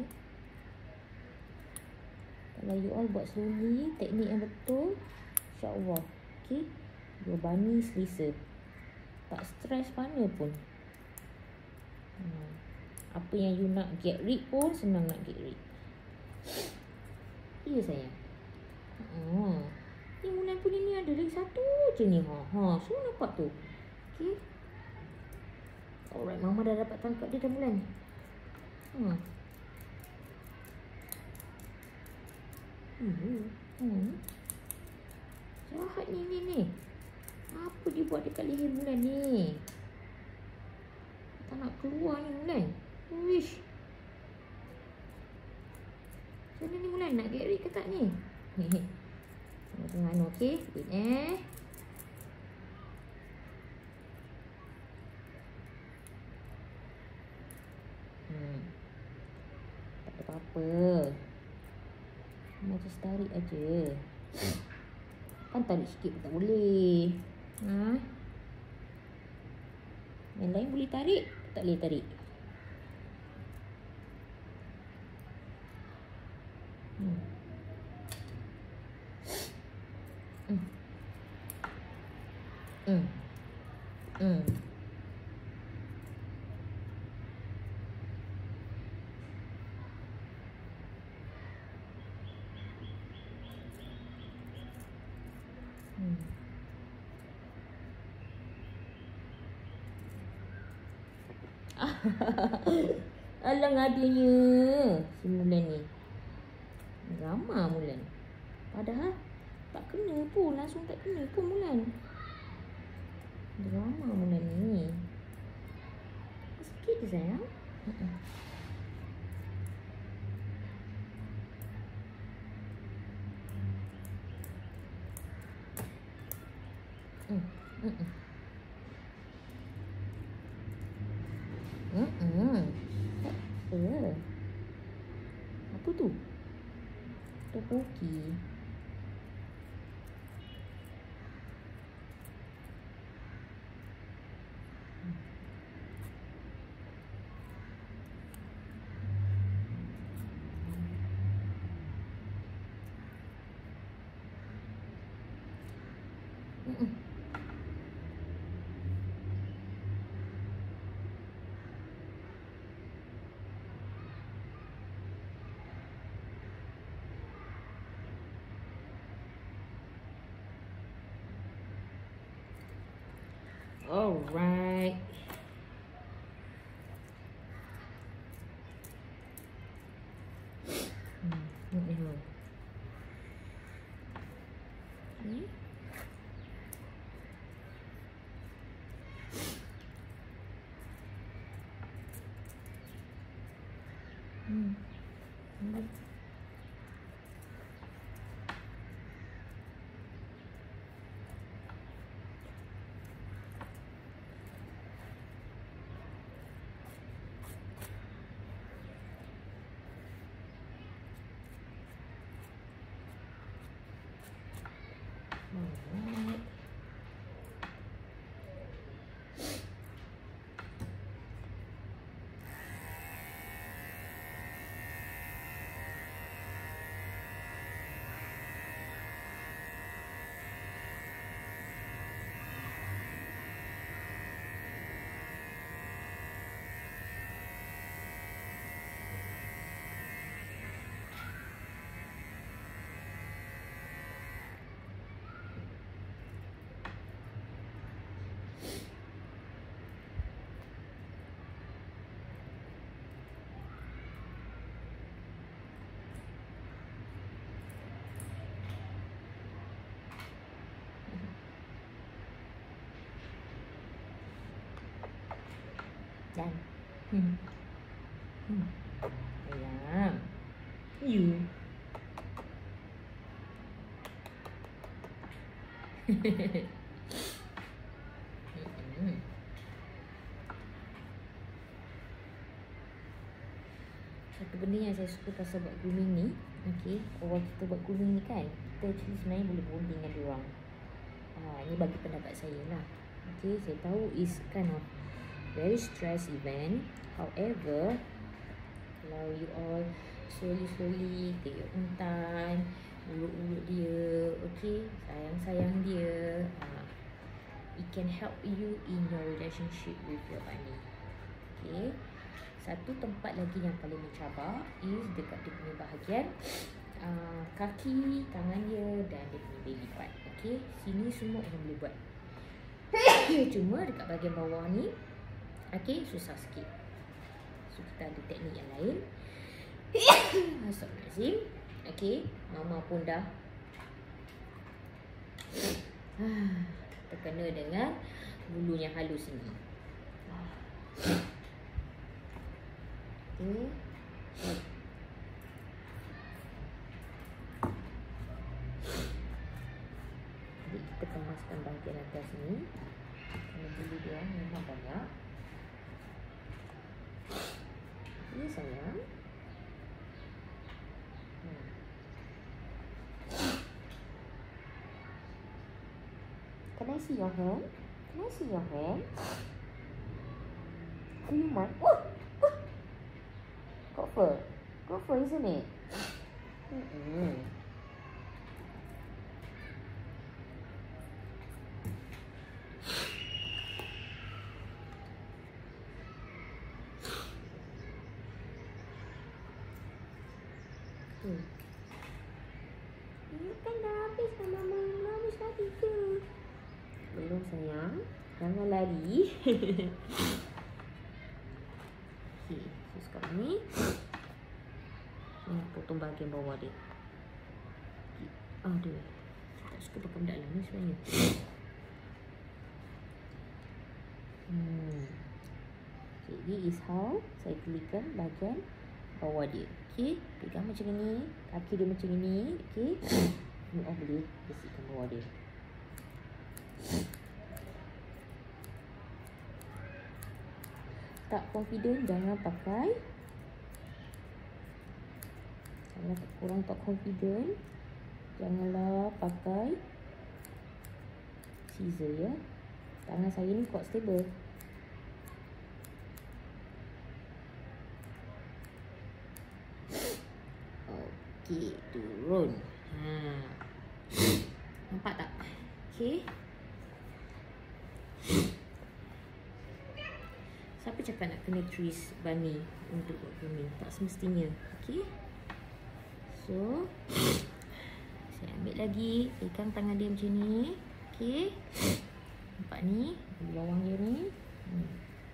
[SPEAKER 1] Kalau you all buat slowly, teknik yang betul, insyaAllah. Okay. Your bunny selesa. Tak stress mana pun. Hmm. Apa yang you nak get rid pun senang nak get rid. Ya sayang. Hmm. Ni Mulan punya ni ada lagi satu je ni. Ha, ha. So nampak tu. Okay. Alright, Mama dah dapat tangkap dia dah Mulan. Hmm. Hmm. Hmm. Jahat ni ni ni. Apa dia buat dekat leher Mulan ni? Tak nak keluar ni Mulan. Wish. Macam mana ni Mulan? Nak get rid ke tak ni? Hehe. Tengah anu, okey? Wait eh. Hmm. Tak ada apa-apa. Mama just tarik aja. Kan tarik sikit pun tak boleh. Ha? Yang lain boleh tarik, tak boleh tarik. Hmm. Hmm. Hmm. Hmm. Hmm. Alang adanya si Mulan ni. Ramah Mulan. Padahal tak kena pun. Langsung tak kena pun Mulan. Drama Mulan ni. Sikit je sayang. Hmm. Hmm. Hmm. Apa? Apa tu? Topoki. Hmm. Alright. Hmm, ni hmm. Okay. Hmm. Hmm. Alright. Dan hmm. Hmm. Sayang. You. hmm. Satu benda yang saya suka pasal buat grooming ni, okay, orang kita buat grooming ni kan, kita actually sebenarnya boleh bonding dengan diorang. Ha, ini bagi pendapat saya lah. Okay, saya tahu is kind of very stress event. However, kalau you all slowly-slowly take your own time, urut-urut dia, okay, sayang-sayang dia, uh, it can help you in your relationship with your bunny. Okay, satu tempat lagi yang paling mencabar is dekat dia punya bahagian uh, kaki, tangan dia dan dia punya belly part. Okay, sini semua orang boleh buat. Cuma dekat bahagian bawah ni, okay, susah sikit. So kita ada teknik yang lain. Astagfirullahaladzim. Okay, mama pun dah terkena dengan bulu yang halus ini. Okay. Jadi kita kemaskan bahagian atas ni. Kerana bulu dia memang banyak. Ini sayang. Hmm. Can I see your hand? Can I see your hand? Do you mind? Oh! Oh! Got fur. Got fur, isn't it? Mm-mm. Hmm. Ini kan dah habis kan mama yang habis tadi ke? Belum sayang. Jangan lari. Okay. So sekarang ni ni potong bahagian bawah dia. Okay. Aduh. Saya tak suka pakai benda dalam ni sebenarnya. Hmm. Okay, this is how saya gelikan bahagian bawah dia. Okay, pegang macam ni, kaki dia macam ni. Okay, ni oh boleh bersihkan bawah dia. Tak confident, jangan pakai. Kalau korang tak confident, janganlah pakai scissor ya. Tangan saya ni kuat stable. Okey, turun. Ha. Nampak tak? Okey. Siapa cakap nak kena twist bunny untuk buat grooming? Tak semestinya. Okey. So, saya ambil lagi, pegang tangan dia macam ni. Okey. Nampak nampak ni, di bawah dia ni. Hmm.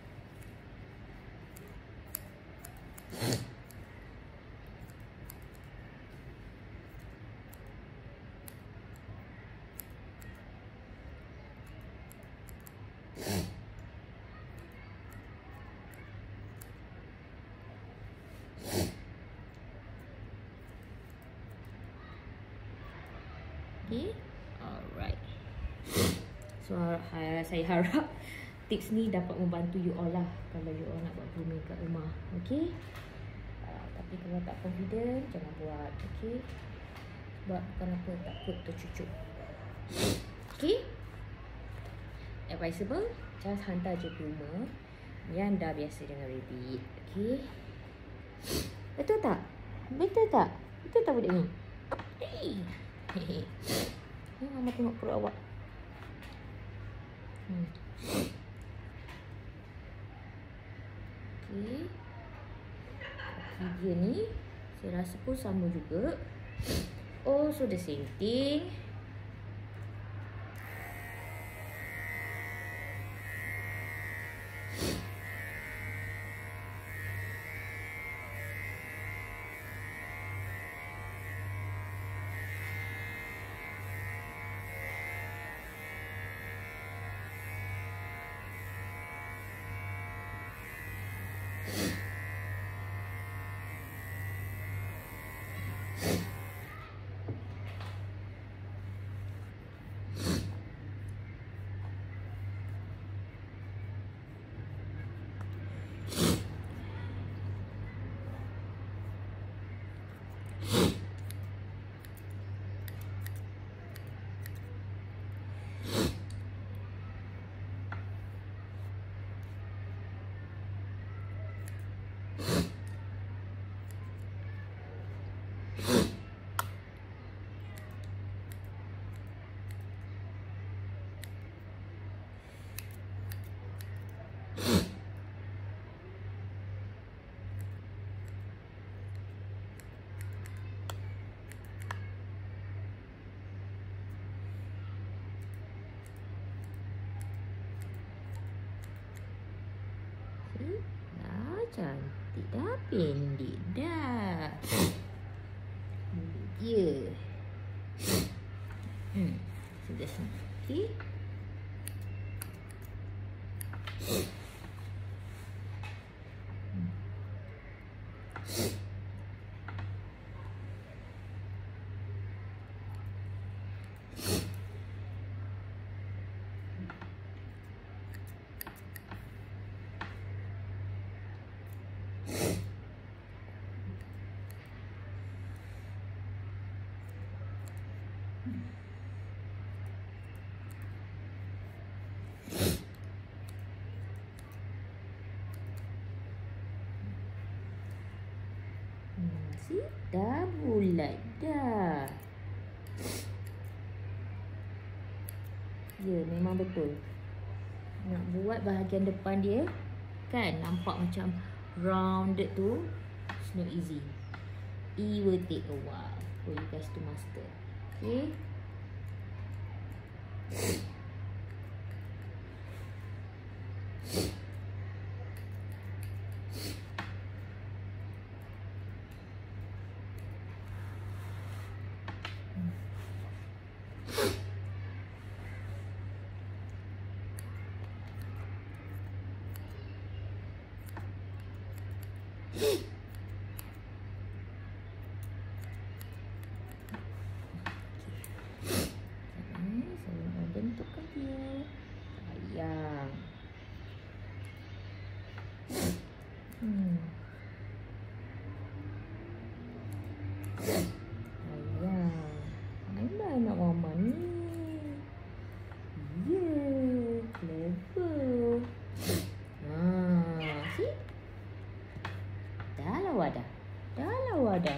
[SPEAKER 1] Okay, alright. So uh, saya harap tips ni dapat membantu you all lah kalau you all nak buat grooming kat rumah. Okay, uh, tapi kalau tak confident jangan buat. Okay, sebab bukan apa, takut tercucuk. Okay, advisable, just hantar je groomer yang dah biasa dengan rabbit. Okay, betul tak? Betul tak? Betul tak budak ni? Hey. Hehe. Ni mama tengok perut awak. Hmm. Okey. Kaki dia ni saya rasa pun sama juga. Oh, so the same thing. Dah cantik dah, pendek dah. Ini dia. Hmm, sudah sini. Okey. See? Dah bulat dah. Ya, memang betul. Nak buat bahagian depan dia, kan nampak macam rounded tu, it's not easy. It will take a while for you guys to master. Okay. Saya mau bentukkan dia. Sayang. Hmm. Sayang. Mana anak mama ni? Yeah, clever. Ah, see? Dah lah wadah. Dah lah wadah.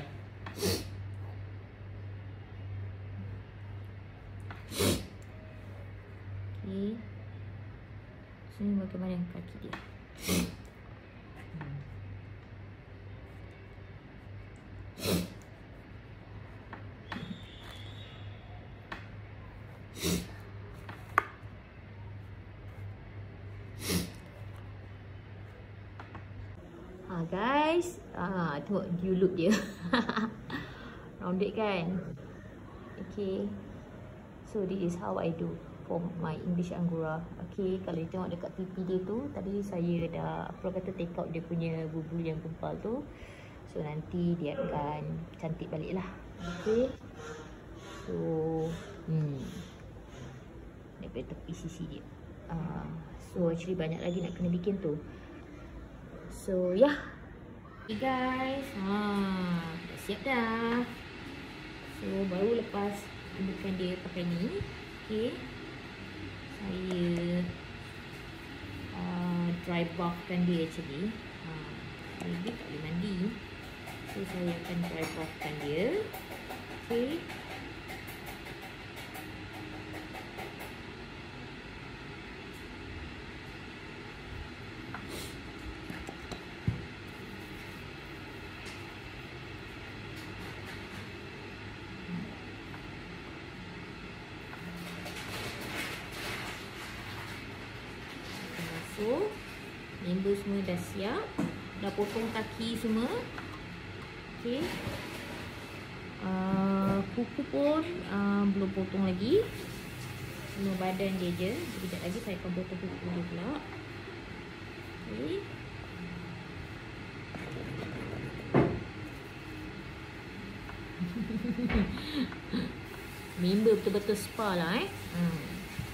[SPEAKER 1] Okay. Sini bagaimana kaki dia? Hmm. guys, ah, tengok view look dia. Rounded kan? Okay. So this is how I do for my English Angora. Okay, kalau dia tengok dekat pipi dia tu, tadi saya dah apa kata take out dia punya bulu yang gempal tu. So nanti dia akan cantik balik lah. Okay. So hmm, daripada tepi sisi dia. uh, So actually banyak lagi nak kena bikin tu. So yeah. Okay guys, ha, dah siap dah. So baru lepas gunakan dia pakai ni. Okay, saya uh, dry buffkan dia actually. Ha, dia tak boleh mandi. So saya akan dry buffkan dia. Okay. So, member semua dah siap. Dah potong kaki semua. Okay. Uh, kuku pun uh, belum potong lagi. Cuma badan dia je. Sekejap lagi saya akan potong kuku dia pula. Okay. Member betul-betul spa lah eh. Hmm.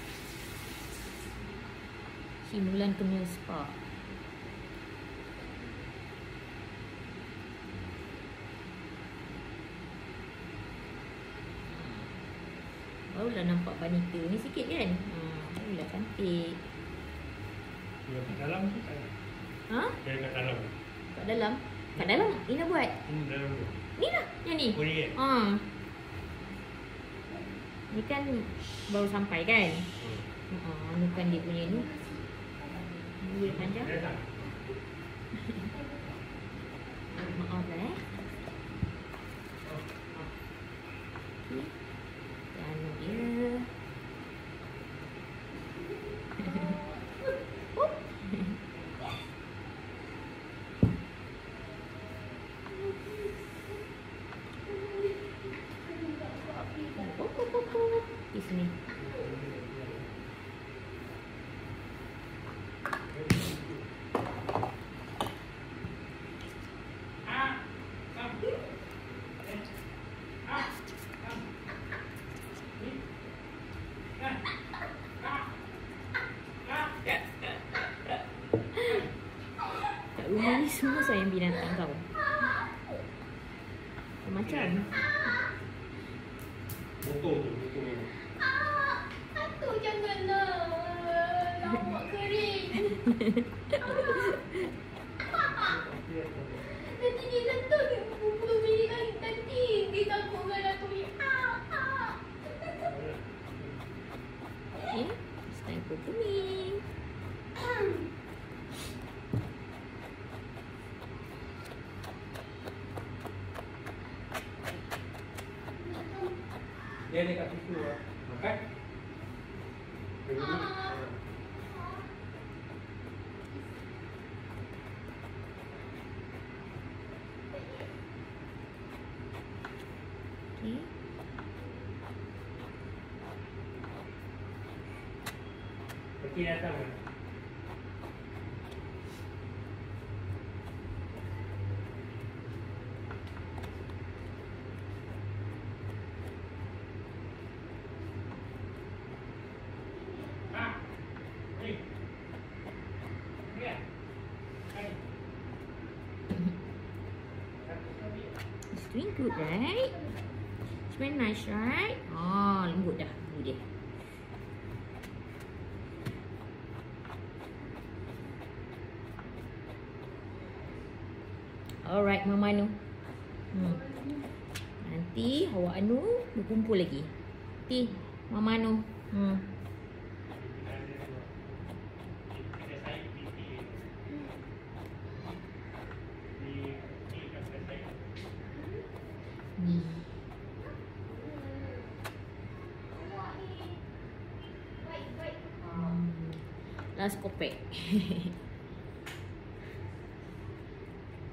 [SPEAKER 1] Si Mulan kena spa. Barulah nampak wanita ni sikit kan. Ha, barulah cantik.
[SPEAKER 2] Dia kat dalam tu tak?
[SPEAKER 1] Ha?
[SPEAKER 2] Dia kat dalam.
[SPEAKER 1] Kat dalam? Kat dalam? Ina buat?
[SPEAKER 2] Hmm, dalam tu.
[SPEAKER 1] Ni lah, yang ni.
[SPEAKER 2] Oh, ni kan?
[SPEAKER 1] Ha. Ni kan baru sampai kan?
[SPEAKER 2] Hmm.
[SPEAKER 1] Ha, bukan dia punya ni. Dia panjang. Maaf lah eh. Okay. Dan dia. Di sini. Rumah ni semua sayang binatang kau. Macam
[SPEAKER 2] Motor tu, motor tu.
[SPEAKER 3] Ah, atuk janganlah. Lawak kering. Nanti dia sentuh dua puluh minit lagi. Nanti dia takut dengan atuk ni. Ah, ah.
[SPEAKER 1] okay, it's time for grooming.
[SPEAKER 2] Dia ada kat situ lah. Makan. Dia dulu.
[SPEAKER 1] Okay.
[SPEAKER 2] Kaki datang kan?
[SPEAKER 1] It's doing good, right? It's very nice, right? Oh, lembut dah bulu dia. Alright, Mama Anu. Hmm. Nanti awak Anu berkumpul lagi. Nanti Mama Anu. Hmm. Hmm. Hmm. Last kopek.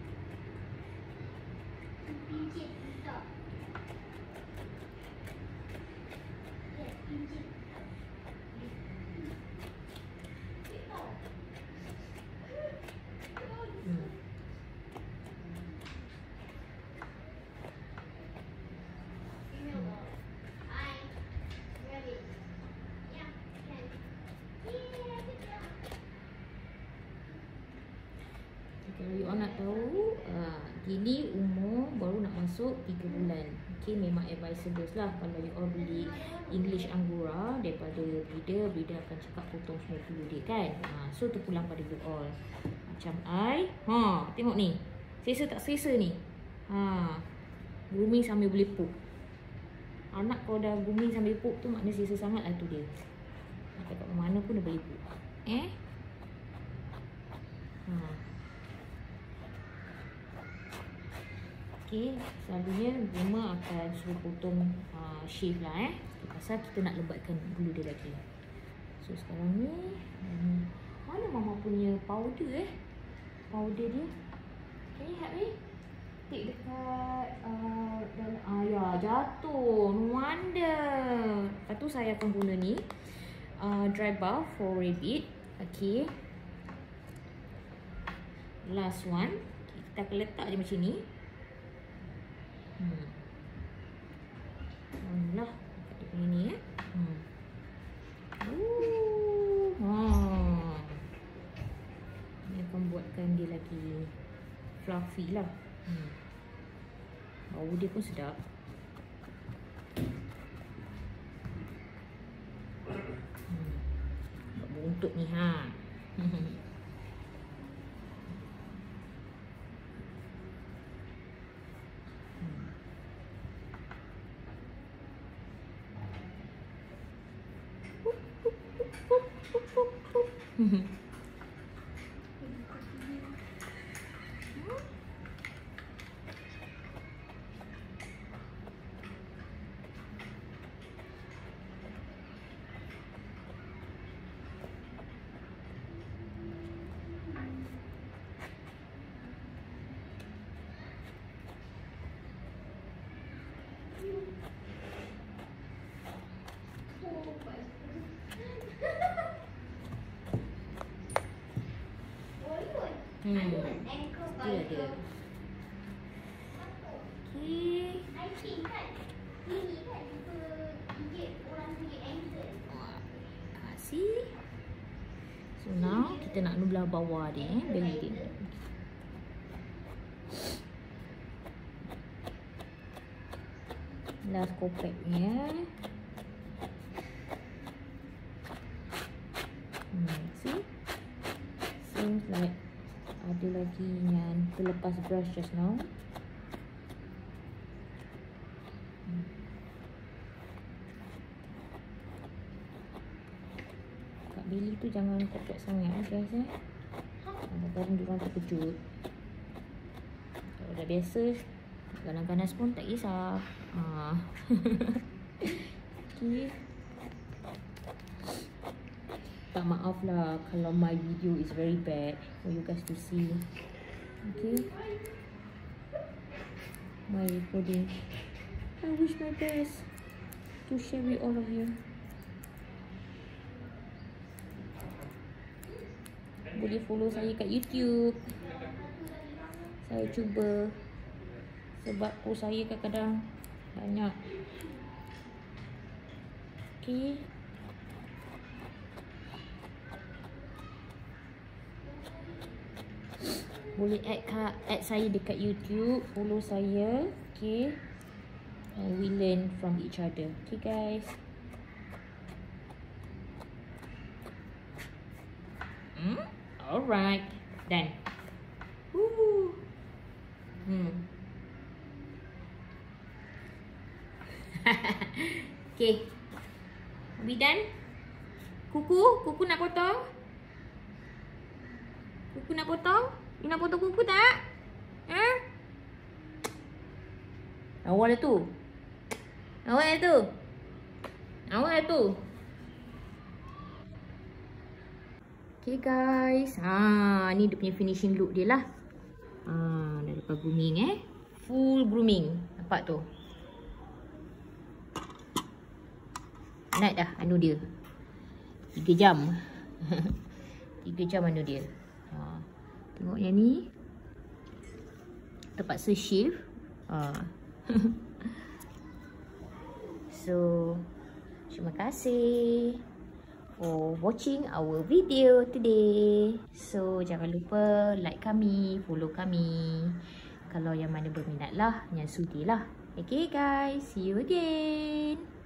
[SPEAKER 1] Kalau you all nak tahu, uh, Gili umur baru nak masuk tiga bulan. Okay, memang advisable lah kalau you all beli English Angora daripada breeder. Breeder akan cakap potong semua bulu dia kan. uh, So terpulang pada you all. Macam I, ha, tengok ni, selesa tak selesa ni. Ha, grooming sambil boleh pup. Anak kalau dah grooming sambil pup tu maknanya selesa sangat lah tu dia. Nak kat mana pun dia boleh pup. Eh ha. Okay, selalunya groomer akan suruh potong uh, shave lah eh. Pasal kita nak lebatkan bulu dia lagi. So sekarang ni hmm, mana mama punya powder eh? Powder dia. Can you help me? Tik dekat uh, dalam, ah ya, jatuh. No wonder. Lepas tu saya akan guna ni uh, dry bath for rabbit. Okay, last one. Okay, kita akan letak je macam ni. Hmm. Alhamdulillah, dekat dia punya ni eh. Hmm. Ooh. Ha. Ini akan buatkan dia lagi fluffy lah. Hmm. Bau dia pun sedap. Hmm. Buat buntut ni ha. Hmm. Dia ada. Okay. See? So now kita nak belah bawah dia eh, belly dia. Last kopeknya. Hmm, see? Seems like ada lagi yang terlepas brush just now. Hmm. Kat Billy tu jangan kuat-kuat sangat guys eh. Kadang-kadang diorang terkejut. Kalau dah biasa, ganas-ganas pun tak kisah. Ha. Okay. Tak maaf lah kalau my video is very bad for you guys to see. Okay, my recording, I wish my best to share with all of you. Boleh follow saya kat YouTube. Saya cuba, sebab post saya kadang-kadang banyak. Okay, boleh add, add saya dekat YouTube, follow saya. Okay, and we learn from each other. Okay guys. Hmm, alright, done. Woo. Hmm. Okay, we done. Kuku, kuku nak potong? Kuku nak potong? You nak potong kuku tak? Eh? Awal dah tu. Awal dah tu. Awal dah tu. Okay guys. Ha, ni dia punya finishing look dia lah. Ha, dah lepas grooming eh. Full grooming. Nampak tu. Penat dah anu dia. tiga jam. tiga jam anu dia. Ha. Tengok yang ni. Terpaksa shave. Ha. So, terima kasih for watching our video today. So jangan lupa like kami, follow kami. Kalau yang mana berminat lah, yang sudi lah. Okay guys, see you again.